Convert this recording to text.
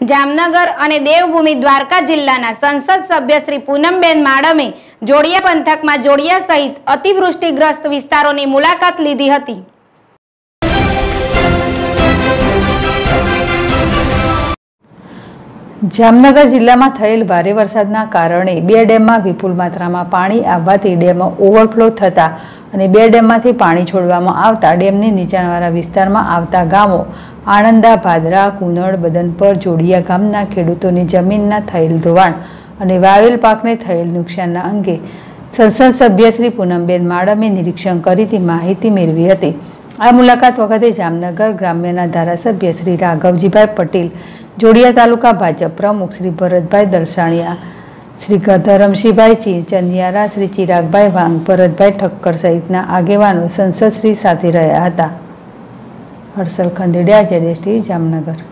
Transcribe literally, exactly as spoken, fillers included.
જામનગર અને દેવભૂમિ દ્વારકા જિલ્લાના સંસદ સભ્ય શ્રી પૂનમબેન માડમે જોડિયા પંથકમાં જોડિયા સહિત અતિવૃષ્ટિગ્રસ્ત વિસ્તારોની મુલાકાત લીધી હતી। જામનગર જિલ્લામાં થયેલ ભારે વરસાદના કારણે બે ડેમમાં વિપુલ માત્રામાં પાણી આવવાથી ડેમ ઓવરફ્લો થતા અને બે ડેમમાંથી પાણી છોડવામાં આવતા ડેમની નીચાણવાળા વિસ્તારમાં આવતા ગામો આણંદા, ભાદરા, કુનડ, બદનપર, જોડિયા ગામના ખેડૂતોની જમીનના થયેલ ધોવાણ અને વાવેલ પાકને થયેલ નુકસાનના અંગે સંસદ સભ્ય શ્રી પૂનમબેન માડમે નિરીક્ષણ કરી માહિતી મેળવી હતી। આ મુલાકાત વખતે જામનગર ગ્રામ્યના ધારાસભ્ય શ્રી રાઘવજીભાઈ પટેલ, જોડિયા તાલુકા ભાજપ પ્રમુખ શ્રી ભરતભાઈ દલસાણિયા, શ્રી ધરમશીભાઈ ચંદિયારા, શ્રી ચિરાગભાઈ વાંગ, ભરતભાઈ ઠક્કર સહિતના આગેવાનો સંસદ શ્રી સાથે રહ્યા હતા। હર્ષલ ખંડેડિયા, જેડેશ ટીવી, જામનગર।